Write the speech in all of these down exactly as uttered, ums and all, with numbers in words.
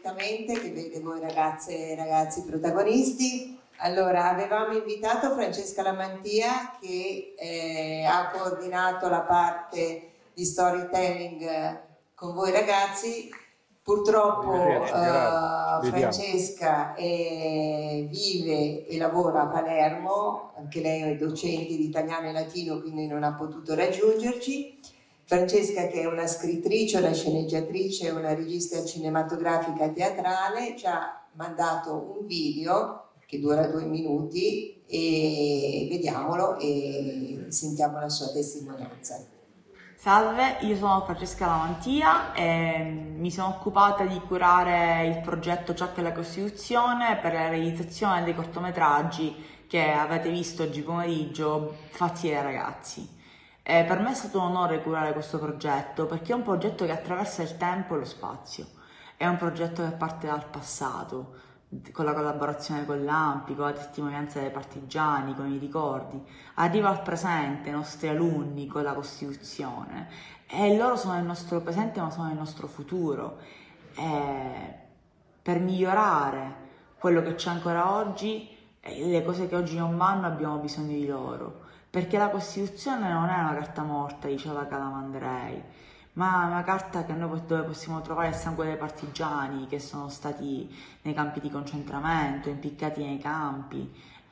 certamente, che vede voi ragazze e ragazzi protagonisti. Allora, avevamo invitato Francesca Lamantia che eh, ha coordinato la parte di storytelling con voi ragazzi. Purtroppo uh, Francesca è, vive e lavora a Palermo, anche lei è docente di italiano e latino, quindi non ha potuto raggiungerci. Francesca, che è una scrittrice, una sceneggiatrice, una regista cinematografica teatrale, ci ha mandato un video che dura due minuti e vediamolo e sentiamo la sua testimonianza. Salve, io sono Francesca Lamantia e mi sono occupata di curare il progetto Chuck e la Costituzione per la realizzazione dei cortometraggi che avete visto oggi pomeriggio fatti dai ragazzi. E per me è stato un onore curare questo progetto perché è un progetto che attraversa il tempo e lo spazio. È un progetto che parte dal passato, con la collaborazione con l'A M P I, con la testimonianza dei partigiani, con i ricordi, arriva al presente, i nostri alunni con la Costituzione e loro sono il nostro presente ma sono il nostro futuro e per migliorare quello che c'è ancora oggi e le cose che oggi non vanno abbiamo bisogno di loro, perché la Costituzione non è una carta morta, diceva Calamandrei, ma una carta che noi, dove possiamo trovare il sangue dei partigiani che sono stati nei campi di concentramento, impiccati nei campi,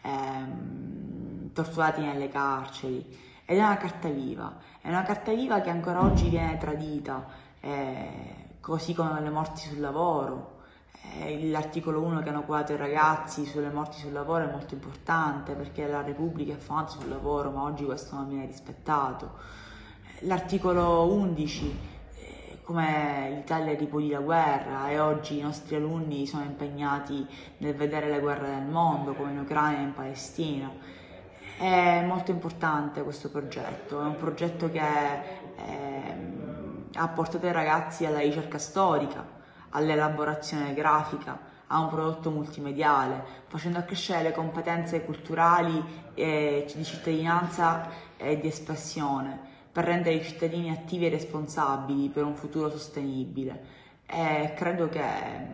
ehm, torturati nelle carceri. Ed è una carta viva, è una carta viva che ancora oggi viene tradita, eh, così come le morti sul lavoro. Eh, l'articolo uno che hanno curato i ragazzi sulle morti sul lavoro è molto importante perché la Repubblica è fondata sul lavoro, ma oggi questo non viene rispettato. L'articolo undici, eh, come l'Italia ripugli la guerra e oggi i nostri alunni sono impegnati nel vedere le guerre del mondo, come in Ucraina e in Palestina. È molto importante questo progetto, è un progetto che eh, ha portato i ragazzi alla ricerca storica, all'elaborazione grafica, a un prodotto multimediale, facendo accrescere le competenze culturali eh, di cittadinanza e di espressione, per rendere i cittadini attivi e responsabili per un futuro sostenibile. E credo che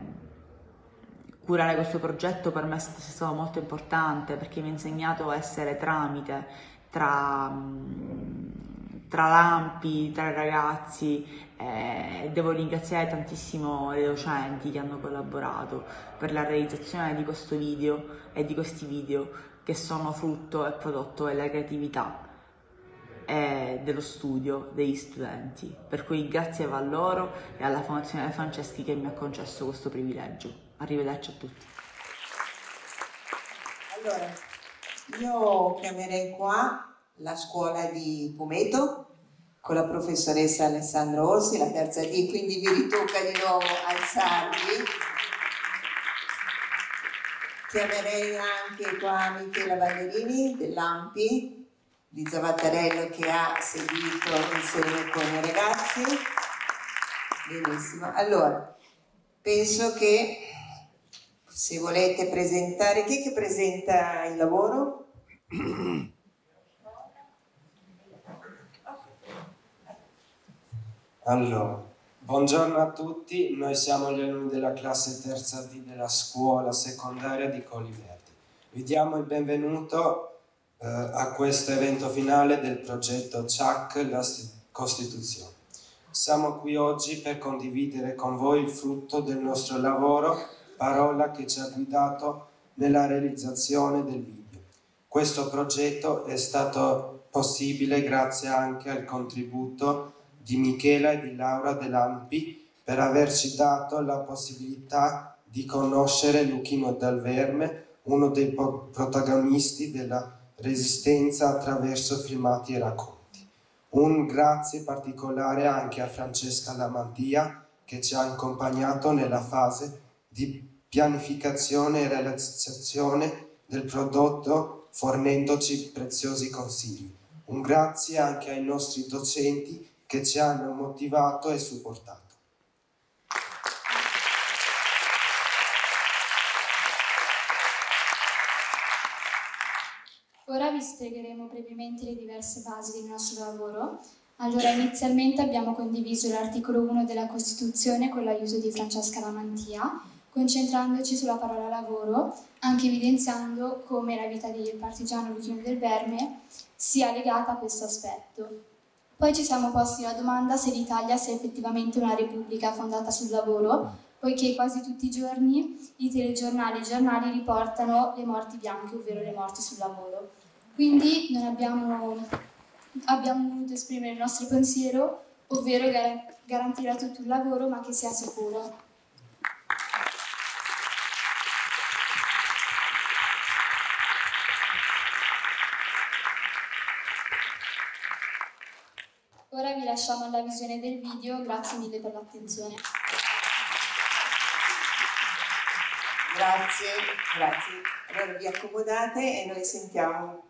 curare questo progetto per me sia stato molto importante perché mi ha insegnato a essere tramite tra, tra l'A M P I, tra i ragazzi e devo ringraziare tantissimo i docenti che hanno collaborato per la realizzazione di questo video e di questi video che sono frutto e prodotto della creatività e dello studio degli studenti, per cui grazie va a loro e alla Fondazione De Franceschi che mi ha concesso questo privilegio. Arrivederci a tutti. Allora, io chiamerei qua la scuola di Pumeto con la professoressa Alessandra Orsi, la terza D, quindi vi ritocca di nuovo alzarvi. Chiamerei anche qua Michela Ballerini dell'A M P I, di Zavattarello che ha seguito insieme con i ragazzi. Benissimo. Allora, penso che se volete presentare, chi è che presenta il lavoro? Allora, buongiorno a tutti, noi siamo gli alunni della classe terza D della scuola secondaria di Colli Verdi. Vi diamo il benvenuto eh, a questo evento finale del progetto Chuck, la Costituzione. Siamo qui oggi per condividere con voi il frutto del nostro lavoro, parola che ci ha guidato nella realizzazione del video. Questo progetto è stato possibile grazie anche al contributo di Michela e di Laura dell'A M P I per averci dato la possibilità di conoscere Luchino Dal Verme, uno dei protagonisti della Resistenza attraverso filmati e racconti. Un grazie particolare anche a Francesca Lamantia che ci ha accompagnato nella fase di pianificazione e realizzazione del prodotto fornendoci preziosi consigli. Un grazie anche ai nostri docenti che ci hanno motivato e supportato. Ora vi spiegheremo brevemente le diverse basi del nostro lavoro. Allora, inizialmente abbiamo condiviso l'articolo uno della Costituzione con l'aiuto di Francesca Lamantia, concentrandoci sulla parola lavoro, anche evidenziando come la vita del partigiano Luchino del Verme sia legata a questo aspetto. Poi ci siamo posti la domanda se l'Italia sia effettivamente una repubblica fondata sul lavoro, poiché quasi tutti i giorni i telegiornali e i giornali riportano le morti bianche, ovvero le morti sul lavoro. Quindi non abbiamo, abbiamo voluto esprimere il nostro pensiero, ovvero gar- garantire a tutti un lavoro ma che sia sicuro. Ora vi lasciamo alla visione del video, grazie mille per l'attenzione. Grazie, grazie. Allora vi accomodate e noi sentiamo.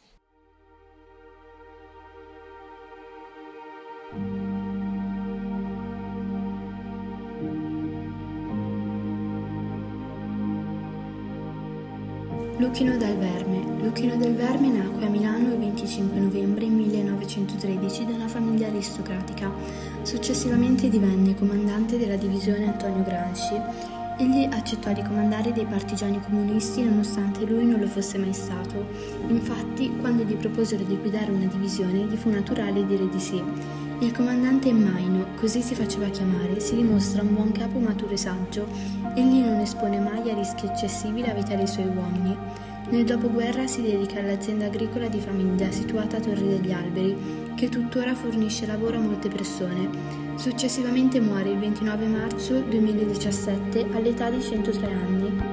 Luchino del Verme. Luchino del Verme nacque a Milano il venticinque novembre millenovecentotredici da una famiglia aristocratica. Successivamente divenne comandante della divisione Antonio Gramsci. Egli accettò di comandare dei partigiani comunisti nonostante lui non lo fosse mai stato. Infatti, quando gli proposero di guidare una divisione, gli fu naturale dire di sì. Il comandante Maino, così si faceva chiamare, si dimostra un buon capo maturo e saggio. Egli non espone mai a rischi eccessivi la vita dei suoi uomini. Nel dopoguerra si dedica all'azienda agricola di famiglia situata a Torri degli Alberi, che tuttora fornisce lavoro a molte persone. Successivamente muore il ventinove marzo duemiladiciassette all'età di centotré anni.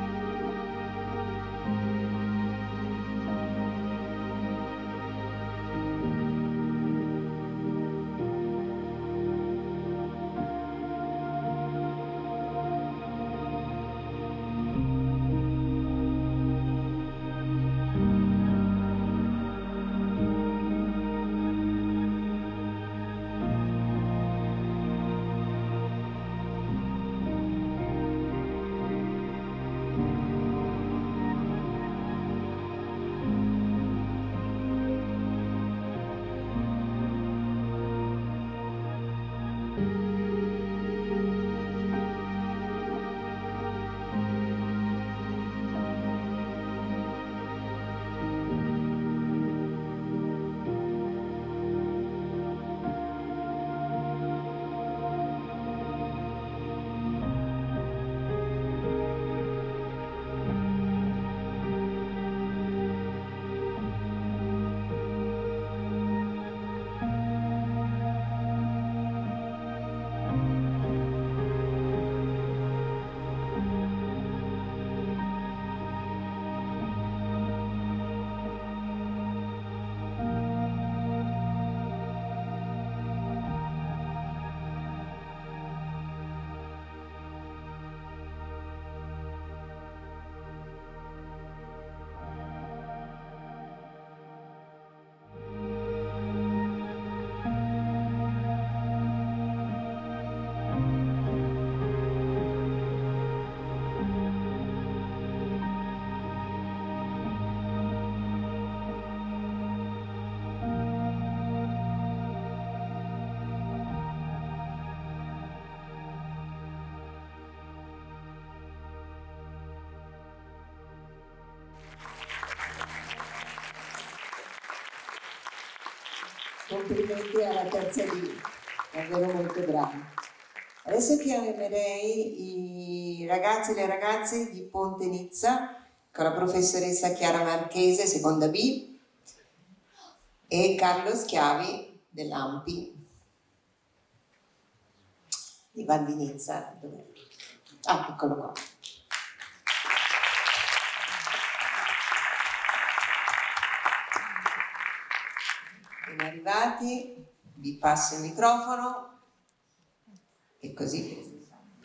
Complimenti alla terza D, davvero molto bravi. Adesso chiamerei i ragazzi e le ragazze di Ponte Nizza con la professoressa Chiara Marchese, seconda B, e Carlo Schiavi dell'A M P I di Val di Nizza. Ah, eccolo qua. Ben arrivati, vi passo il microfono e così.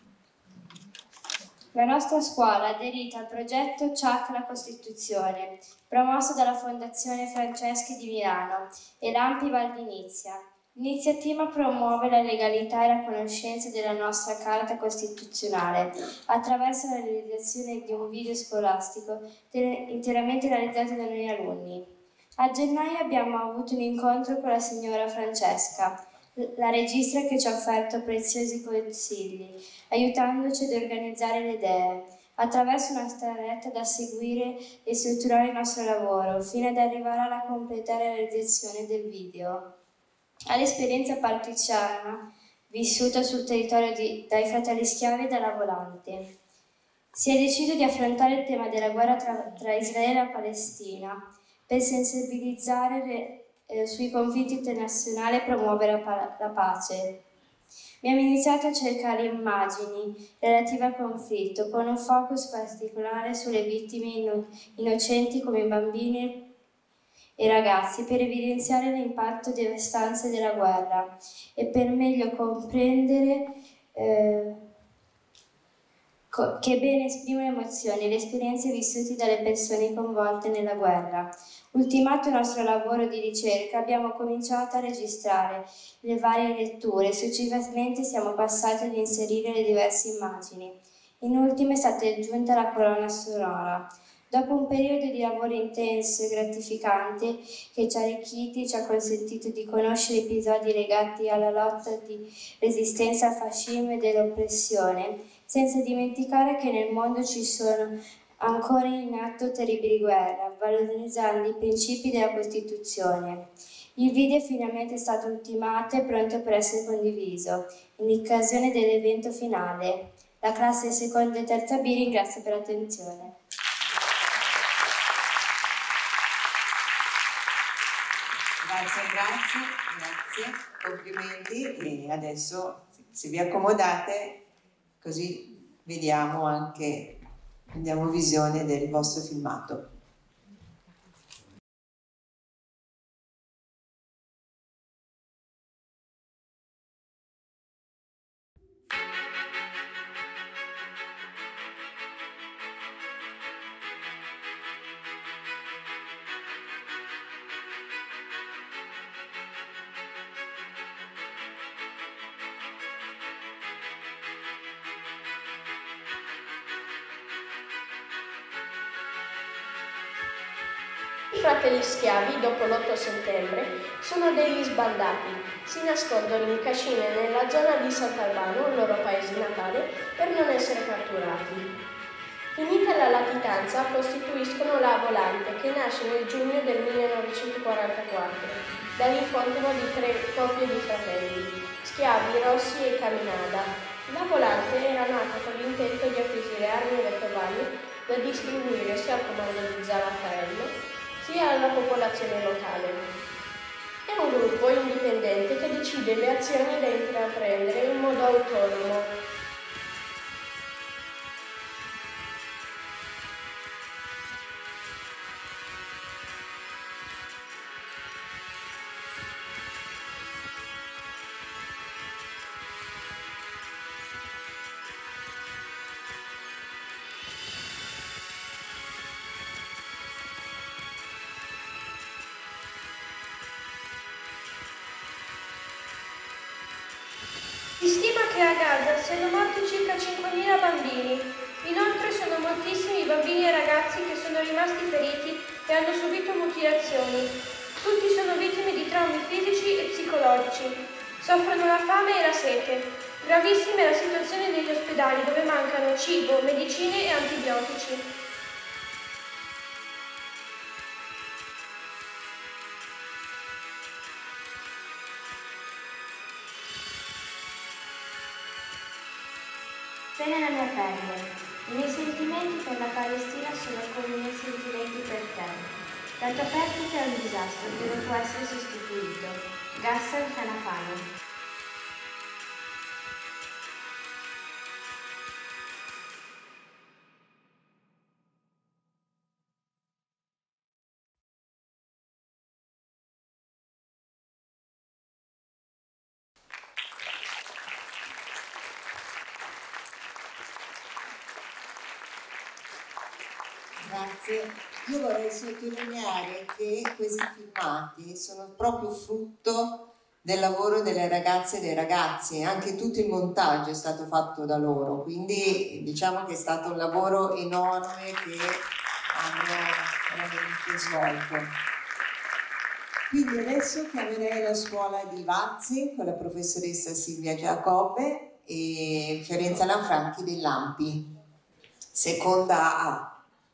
La nostra scuola ha aderito al progetto C H A C La Costituzione, promosso dalla Fondazione Franceschi di Milano e l'A M P I Val di Nizza. L'iniziativa promuove la legalità e la conoscenza della nostra Carta Costituzionale attraverso la realizzazione di un video scolastico interamente realizzato da noi alunni. A gennaio abbiamo avuto un incontro con la signora Francesca. la registra che ci ha offerto preziosi consigli, aiutandoci ad organizzare le idee, attraverso una scaletta da seguire e strutturare il nostro lavoro, fino ad arrivare alla completa realizzazione del video. All'esperienza partigiana vissuta sul territorio di, dai fratelli schiavi e dalla Volante. Si è deciso di affrontare il tema della guerra tra, tra Israele e Palestina per sensibilizzare le, eh, sui conflitti internazionali e promuovere la, la pace. Abbiamo iniziato a cercare immagini relative al conflitto, con un focus particolare sulle vittime inno, innocenti come bambini e ragazzi, per evidenziare l'impatto devastante della guerra e per meglio comprendere eh, co che bene esprimono le emozioni e le esperienze vissute dalle persone coinvolte nella guerra. Ultimato il nostro lavoro di ricerca, abbiamo cominciato a registrare le varie letture e successivamente siamo passati ad inserire le diverse immagini. In ultimo è stata aggiunta la colonna sonora. Dopo un periodo di lavoro intenso e gratificante che ci ha arricchiti e ci ha consentito di conoscere episodi legati alla lotta di resistenza al fascismo e dell'oppressione, senza dimenticare che nel mondo ci sono ancora in atto terribili guerre, valorizzando i principi della Costituzione. Il video è finalmente stato ultimato e pronto per essere condiviso, in occasione dell'evento finale. La classe seconda e terza B ringrazia per l'attenzione. Grazie, grazie, grazie, complimenti, e adesso se vi accomodate così vediamo anche, prendiamo visione del vostro filmato. I fratelli schiavi, dopo l'otto settembre, sono degli sbandati. Si nascondono in cascine nella zona di Sant'Albano, il loro paese natale, per non essere catturati. Finita la latitanza, costituiscono la Volante, che nasce nel giugno del millenovecentoquarantaquattro, dall'incontro di tre coppie di fratelli, Schiavi, Rossi e Caminada. La Volante era nata con l'intento di acquisire armi e vettovaglie da distribuire sia al comando di Zavattarello sia alla popolazione locale. È un gruppo indipendente che decide le azioni da intraprendere in modo autonomo. Si stima che a Gaza siano morti circa cinquemila bambini. Inoltre sono moltissimi i bambini e ragazzi che sono rimasti feriti e hanno subito mutilazioni. Tutti sono vittime di traumi fisici e psicologici. Soffrono la fame e la sete. Gravissima è la situazione negli ospedali dove mancano cibo, medicine e antibiotici. Sei nella mia pelle. I miei sentimenti per la Palestina sono come i miei sentimenti per te. La tua perdita è un disastro che non può essere sostituito. Ghassan Kanafani. Grazie. Io vorrei sottolineare che questi filmati sono proprio frutto del lavoro delle ragazze e dei ragazzi, anche tutto il montaggio è stato fatto da loro, quindi diciamo che è stato un lavoro enorme che hanno veramente svolto. Quindi adesso chiamerei la scuola di Varzi con la professoressa Silvia Giacobbe e Fiorenza Lanfranchi dell'Ampi, seconda A.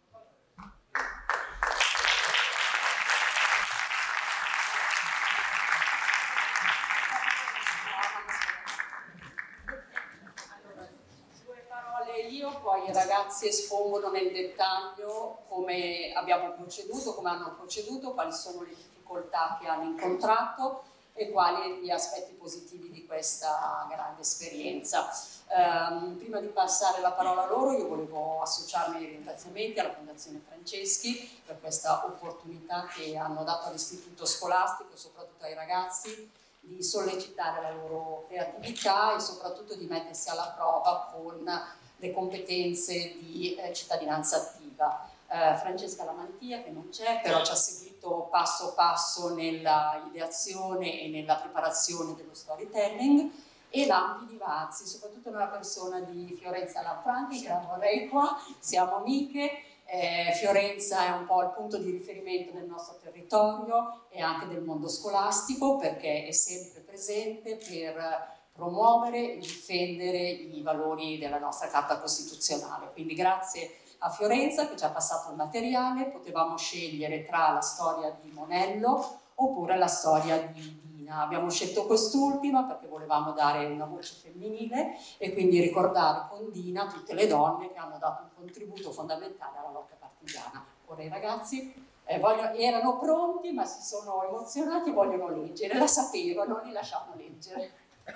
Poi i ragazzi espongono nel dettaglio come abbiamo proceduto, come hanno proceduto, quali sono le difficoltà che hanno incontrato e quali gli aspetti positivi di questa grande esperienza. Um, prima di passare la parola a loro, io volevo associarmi ai ringraziamenti alla Fondazione Franceschi per questa opportunità che hanno dato all'istituto scolastico e soprattutto ai ragazzi di sollecitare la loro creatività e soprattutto di mettersi alla prova con le competenze di eh, cittadinanza attiva. Eh, Francesca Lamantia, che non c'è, però ci ha seguito passo passo nella ideazione e nella preparazione dello storytelling, e l'Ampi di Varzi, soprattutto nella persona di Fiorenza Lanfranchi, che la vorrei qua, siamo amiche. Eh, Fiorenza è un po' il punto di riferimento del nostro territorio e anche del mondo scolastico, perché è sempre presente per promuovere e difendere i valori della nostra Carta Costituzionale. Quindi grazie a Fiorenza che ci ha passato il materiale, potevamo scegliere tra la storia di Monello oppure la storia di Dina. Abbiamo scelto quest'ultima perché volevamo dare una voce femminile e quindi ricordare con Dina tutte le donne che hanno dato un contributo fondamentale alla lotta partigiana. Ora i ragazzi eh, voglio, erano pronti ma si sono emozionati e vogliono leggere, la sapevano, li lasciamo leggere.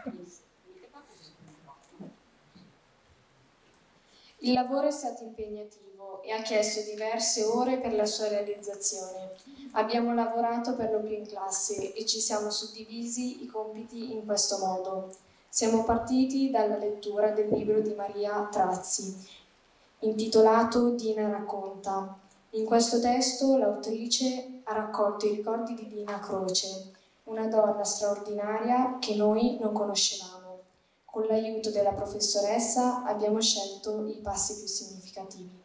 Il lavoro è stato impegnativo e ha chiesto diverse ore per la sua realizzazione. Abbiamo lavorato per lo più in classe e ci siamo suddivisi i compiti in questo modo. Siamo partiti dalla lettura del libro di Maria Trazzi, intitolato Dina racconta. In questo testo l'autrice ha raccolto i ricordi di Dina Croce, una donna straordinaria che noi non conoscevamo. Con l'aiuto della professoressa abbiamo scelto i passi più significativi.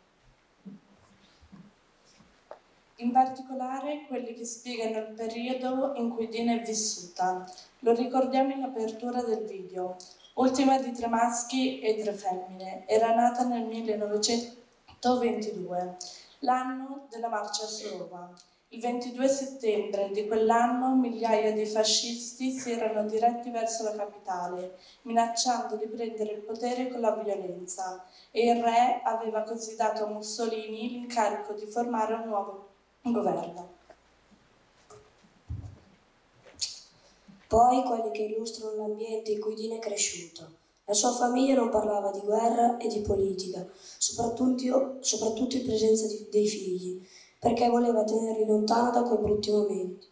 In particolare quelli che spiegano il periodo in cui Dina è vissuta. Lo ricordiamo in apertura del video. Ultima di tre maschi e tre femmine. Era nata nel millenovecentoventidue, l'anno della marcia su Roma. Il ventidue settembre di quell'anno migliaia di fascisti si erano diretti verso la capitale, minacciando di prendere il potere con la violenza, e il re aveva così dato a Mussolini l'incarico di formare un nuovo governo. Poi quelli che illustrano l'ambiente in cui Dina è cresciuto. La sua famiglia non parlava di guerra e di politica, soprattutto, soprattutto in presenza di, dei figli, perché voleva tenerli lontano da quei brutti momenti.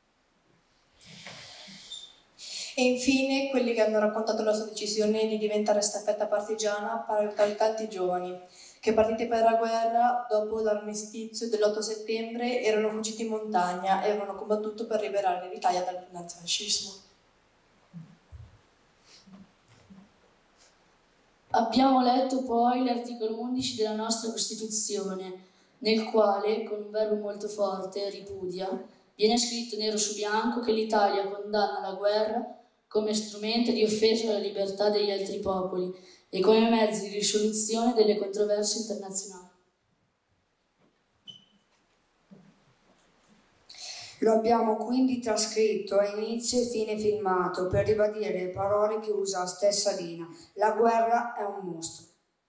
E infine quelli che hanno raccontato la sua decisione di diventare staffetta partigiana per tanti giovani, che partiti per la guerra dopo l'armistizio dell'otto settembre erano fuggiti in montagna e avevano combattuto per liberare l'Italia dal nazifascismo. Abbiamo letto poi l'articolo undici della nostra Costituzione, nel quale, con un verbo molto forte, ripudia, viene scritto nero su bianco che l'Italia condanna la guerra come strumento di offesa alla libertà degli altri popoli e come mezzo di risoluzione delle controversie internazionali. Lo abbiamo quindi trascritto a inizio e fine filmato per ribadire le parole che usa la stessa Dina. La guerra è un mostro.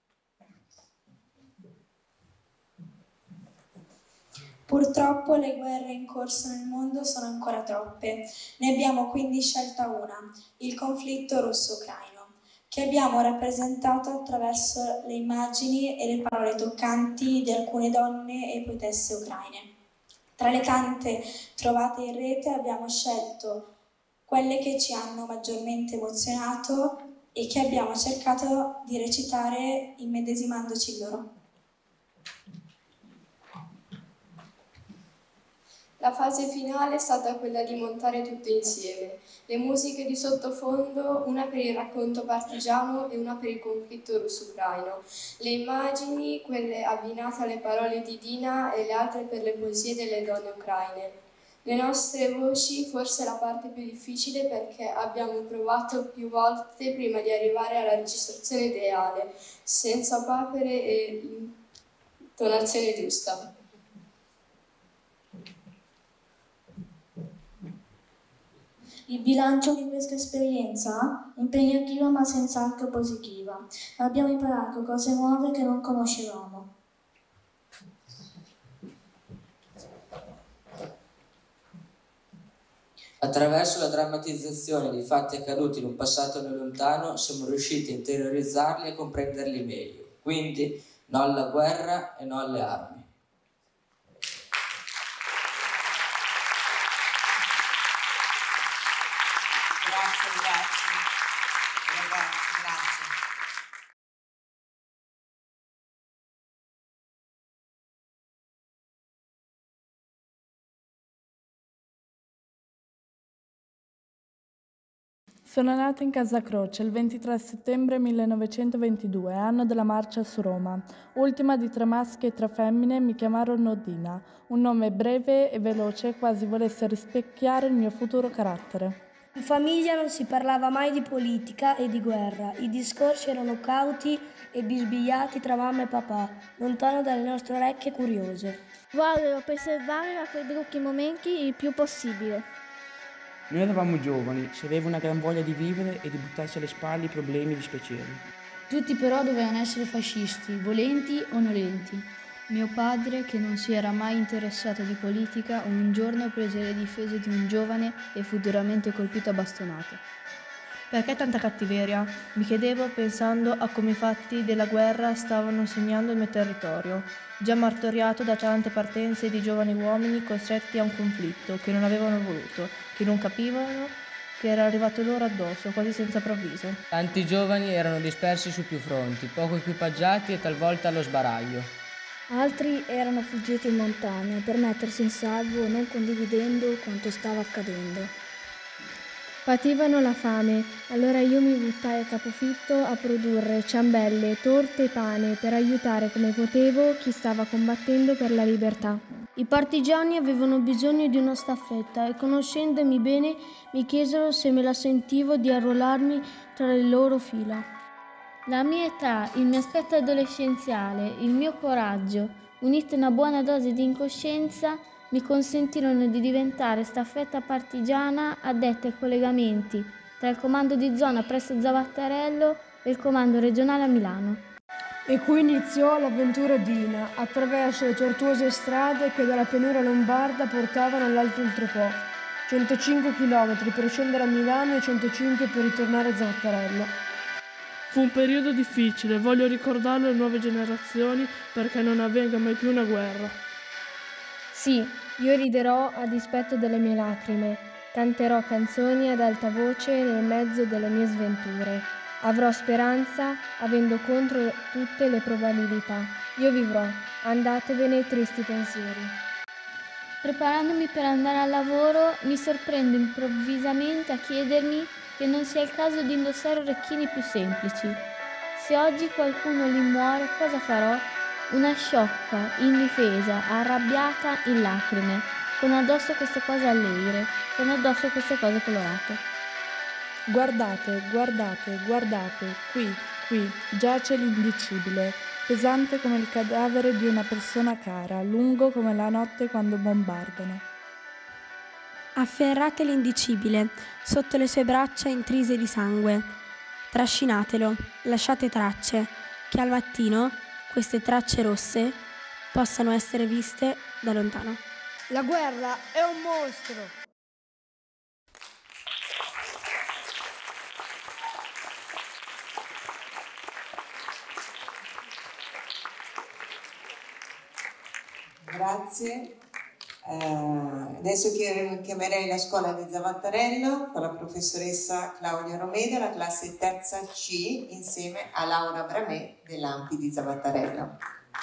Purtroppo le guerre in corso nel mondo sono ancora troppe. Ne abbiamo quindi scelta una, il conflitto russo-ucraino, che abbiamo rappresentato attraverso le immagini e le parole toccanti di alcune donne e poetesse ucraine. Tra le tante trovate in rete abbiamo scelto quelle che ci hanno maggiormente emozionato e che abbiamo cercato di recitare immedesimandoci in loro. La fase finale è stata quella di montare tutto insieme. Le musiche di sottofondo, una per il racconto partigiano e una per il conflitto russo-ucraino. Le immagini, quelle abbinate alle parole di Dina e le altre per le poesie delle donne ucraine. Le nostre voci forse è la parte più difficile perché abbiamo provato più volte prima di arrivare alla registrazione ideale, senza papere e intonazione giusta. Il bilancio di questa esperienza è impegnativa ma senz'altro positiva. Abbiamo imparato cose nuove che non conoscevamo. Attraverso la drammatizzazione dei fatti accaduti in un passato non lontano siamo riusciti a interiorizzarli e comprenderli meglio. Quindi no alla guerra e no alle armi. Grazie ragazzi, ragazzi, grazie. Sono nata in Casa Croce il ventitré settembre millenovecentoventidue, anno della marcia su Roma. Ultima di tre maschi e tre femmine, mi chiamarono Dina, un nome breve e veloce, quasi volesse rispecchiare il mio futuro carattere. In famiglia non si parlava mai di politica e di guerra, i discorsi erano cauti e bisbigliati tra mamma e papà, lontano dalle nostre orecchie curiose. Voglio preservare a quei brutti momenti il più possibile. Noi eravamo giovani, si aveva una gran voglia di vivere e di buttarsi alle spalle i problemi e i dispiaceri. Tutti però dovevano essere fascisti, volenti o nolenti. Mio padre, che non si era mai interessato di politica, un giorno prese le difese di un giovane e fu duramente colpito a bastonate. Perché tanta cattiveria? Mi chiedevo pensando a come i fatti della guerra stavano segnando il mio territorio, già martoriato da tante partenze di giovani uomini costretti a un conflitto che non avevano voluto, che non capivano, che era arrivato loro addosso, quasi senza provviso. Tanti giovani erano dispersi su più fronti, poco equipaggiati e talvolta allo sbaraglio. Altri erano fuggiti in montagna per mettersi in salvo, non condividendo quanto stava accadendo. Pativano la fame, allora io mi buttai a capofitto a produrre ciambelle, torte e pane per aiutare come potevo chi stava combattendo per la libertà. I partigiani avevano bisogno di una staffetta e conoscendomi bene mi chiesero se me la sentivo di arruolarmi tra le loro fila. La mia età, il mio aspetto adolescenziale, il mio coraggio, unito a una buona dose di incoscienza, mi consentirono di diventare staffetta partigiana addetta ai collegamenti tra il comando di zona presso Zavattarello e il comando regionale a Milano. E qui iniziò l'avventura Dina, attraverso le tortuose strade che dalla pianura lombarda portavano all'Alto Oltrepò. centocinque chilometri per scendere a Milano e centocinque per ritornare a Zavattarello. Fu un periodo difficile, voglio ricordarlo alle nuove generazioni perché non avvenga mai più una guerra. Sì, io riderò a dispetto delle mie lacrime, canterò canzoni ad alta voce nel mezzo delle mie sventure. Avrò speranza, avendo contro tutte le probabilità. Io vivrò, andatevene tristi pensieri. Preparandomi per andare al lavoro, mi sorprendo improvvisamente a chiedermi che non sia il caso di indossare orecchini più semplici. Se oggi qualcuno lì muore, cosa farò? Una sciocca, indifesa, arrabbiata, in lacrime, con addosso queste cose allegre, con addosso queste cose colorate. Guardate, guardate, guardate, qui, qui, giace l'indicibile, pesante come il cadavere di una persona cara, lungo come la notte quando bombardano. Afferrate l'indicibile, sotto le sue braccia intrise di sangue. Trascinatelo, lasciate tracce, che al mattino queste tracce rosse possano essere viste da lontano. La guerra è un mostro! Grazie. Eh, adesso chiamerei la scuola di Zavattarello con la professoressa Claudia Romeda, la classe terza C, insieme a Laura Bramè dell'A M P I di Zavattarello.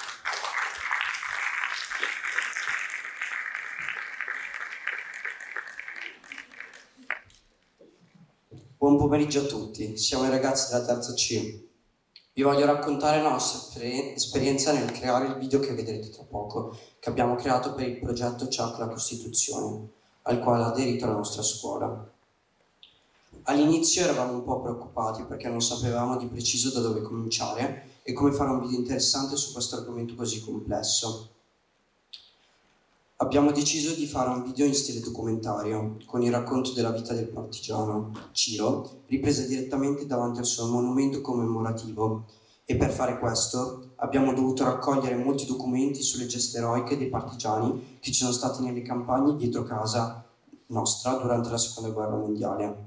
Buon pomeriggio a tutti, siamo i ragazzi della terza C. Vi voglio raccontare la nostra esperienza nel creare il video che vedrete tra poco, che abbiamo creato per il progetto C H A C la Costituzione. al quale ha aderito la nostra scuola. All'inizio eravamo un po' preoccupati perché non sapevamo di preciso da dove cominciare e come fare un video interessante su questo argomento così complesso. Abbiamo deciso di fare un video in stile documentario, con il racconto della vita del partigiano Ciro, ripresa direttamente davanti al suo monumento commemorativo, e per fare questo abbiamo dovuto raccogliere molti documenti sulle gesta eroiche dei partigiani che ci sono stati nelle campagne dietro casa nostra durante la Seconda Guerra Mondiale.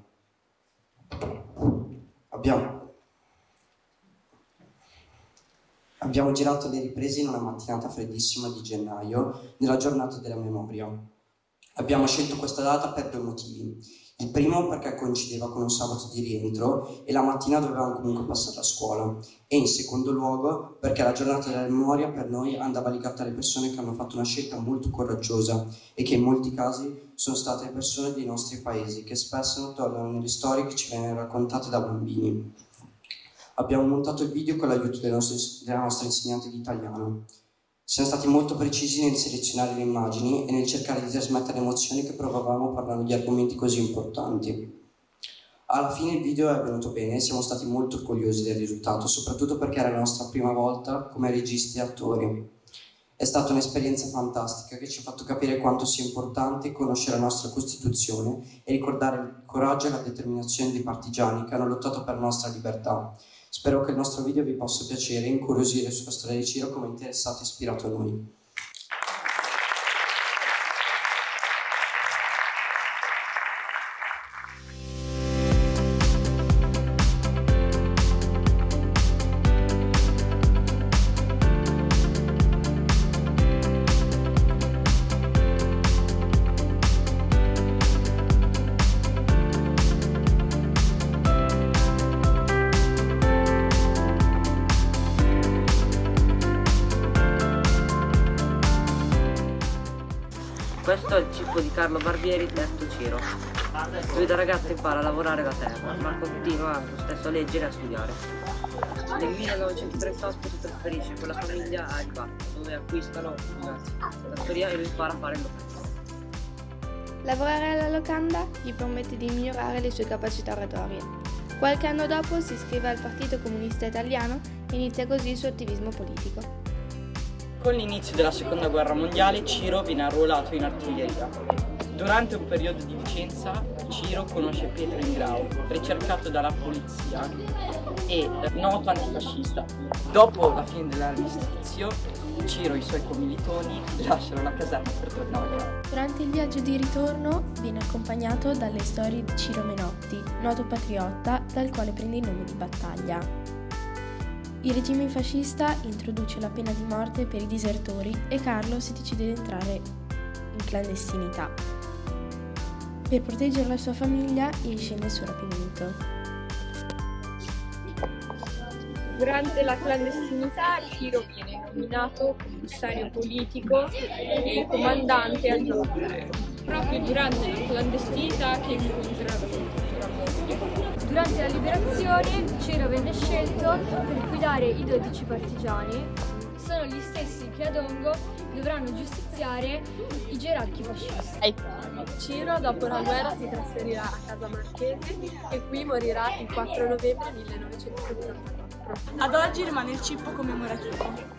Abbiamo Abbiamo girato le riprese in una mattinata freddissima di gennaio, nella giornata della memoria. Abbiamo scelto questa data per due motivi. Il primo perché coincideva con un sabato di rientro e la mattina dovevamo comunque passare a scuola. E in secondo luogo perché la giornata della memoria per noi andava legata alle persone che hanno fatto una scelta molto coraggiosa e che in molti casi sono state le persone dei nostri paesi, che spesso non tornano nelle storie che ci vengono raccontate da bambini. Abbiamo montato il video con l'aiuto della nostra insegnante di italiano. Siamo stati molto precisi nel selezionare le immagini e nel cercare di trasmettere le emozioni che provavamo parlando di argomenti così importanti. Alla fine il video è venuto bene e siamo stati molto orgogliosi del risultato, soprattutto perché era la nostra prima volta come registi e attori. È stata un'esperienza fantastica che ci ha fatto capire quanto sia importante conoscere la nostra Costituzione e ricordare il coraggio e la determinazione dei partigiani che hanno lottato per la nostra libertà. Spero che il nostro video vi possa piacere e incuriosire sulla storia di Ciro come interessato e ispirato a noi. Questo è il cippo di Carlo Barbieri, detto Ciro. Lui da ragazzo impara a lavorare la terra, ma continua lo stesso a leggere e a studiare. Nel millenovecentotrentotto si trasferisce con la famiglia a El Paso, dove acquistano una fattoria e lui impara a fare il locanda. Lavorare alla locanda gli permette di migliorare le sue capacità oratorie. Qualche anno dopo si iscrive al Partito Comunista Italiano e inizia così il suo attivismo politico. Con l'inizio della Seconda Guerra Mondiale Ciro viene arruolato in artiglieria. Durante un periodo di licenza Ciro conosce Pietro Ingrao, ricercato dalla polizia e noto antifascista. Dopo la fine dell'armistizio Ciro e i suoi commilitoni lasciano la caserma per tornare a casa. Durante il viaggio di ritorno viene accompagnato dalle storie di Ciro Menotti, noto patriotta dal quale prende il nome di battaglia. Il regime fascista introduce la pena di morte per i disertori e Carlo si decide di entrare in clandestinità. Per proteggere la sua famiglia esce nel suo rapimento. Durante la clandestinità Ciro viene nominato commissario politico e comandante aggiunto. Proprio durante la clandestinità che incontra la cultura moglie. Durante la liberazione Ciro venne scelto per guidare i dodici partigiani. Sono gli stessi che ad Ongo dovranno giustiziare i gerarchi fascisti. Ciro dopo la guerra si trasferirà a Casa Marchese e qui morirà il quattro novembre millenovecentosettantaquattro. Ad oggi rimane il cippo commemorativo.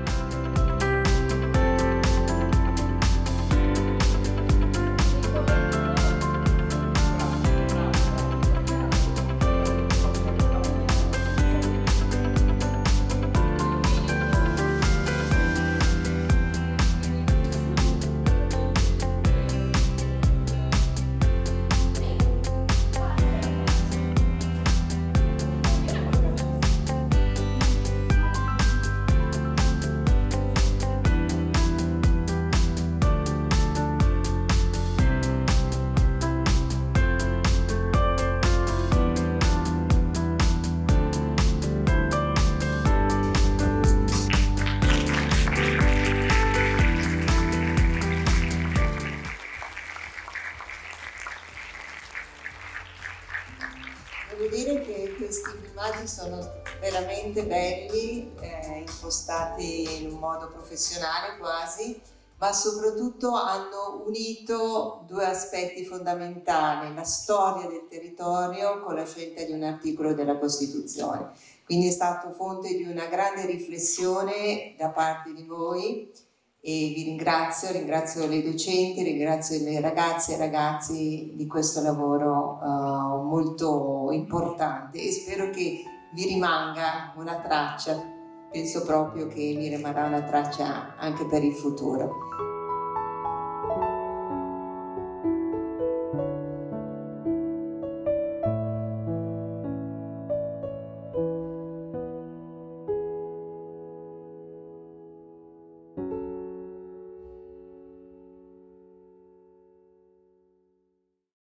Devo dire che questi filmati sono veramente belli, eh, impostati in un modo professionale quasi, ma soprattutto hanno unito due aspetti fondamentali: la storia del territorio con la scelta di un articolo della Costituzione. Quindi è stato fonte di una grande riflessione da parte di voi e vi ringrazio, ringrazio le docenti, ringrazio le ragazze e ragazzi di questo lavoro uh, molto importante, e spero che vi rimanga una traccia, penso proprio che vi rimarrà una traccia anche per il futuro.